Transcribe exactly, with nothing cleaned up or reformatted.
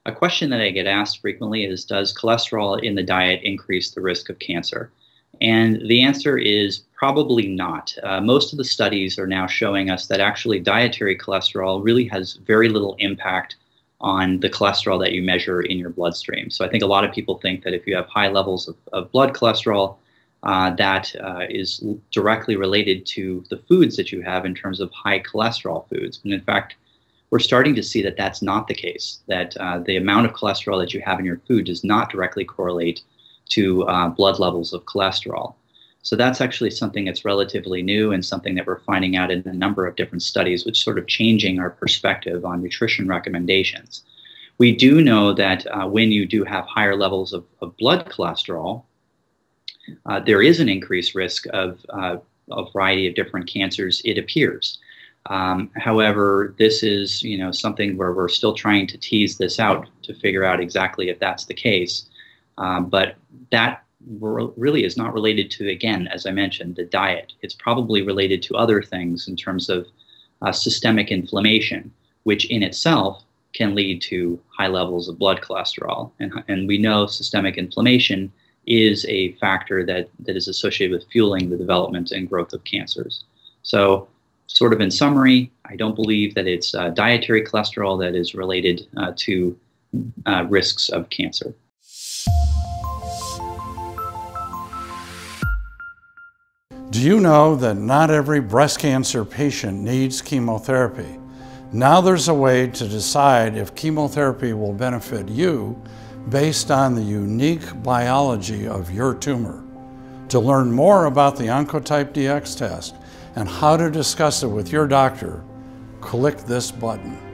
A question that I get asked frequently is, does cholesterol in the diet increase the risk of cancer? And the answer is probably not. Uh, most of the studies are now showing us that actually dietary cholesterol really has very little impact on the cholesterol that you measure in your bloodstream. So I think a lot of people think that if you have high levels of, of blood cholesterol, uh, that uh, is directly related to the foods that you have in terms of high cholesterol foods. And in fact, we're starting to see that that's not the case, that uh, the amount of cholesterol that you have in your food does not directly correlate to uh, blood levels of cholesterol. So that's actually something that's relatively new and something that we're finding out in a number of different studies, which is sort of changing our perspective on nutrition recommendations. We do know that uh, when you do have higher levels of, of blood cholesterol, uh, there is an increased risk of uh, a variety of different cancers, it appears. Um, however, this is, you know, something where we're still trying to tease this out to figure out exactly if that's the case. Um, but that really is not related to, again, as I mentioned, the diet. It's probably related to other things in terms of uh, systemic inflammation, which in itself can lead to high levels of blood cholesterol. And, and we know systemic inflammation is a factor that, that is associated with fueling the development and growth of cancers. So, sort of in summary, I don't believe that it's uh, dietary cholesterol that is related uh, to uh, risks of cancer. Do you know that not every breast cancer patient needs chemotherapy? Now there's a way to decide if chemotherapy will benefit you based on the unique biology of your tumor. To learn more about the Oncotype D X test and how to discuss it with your doctor, click this button.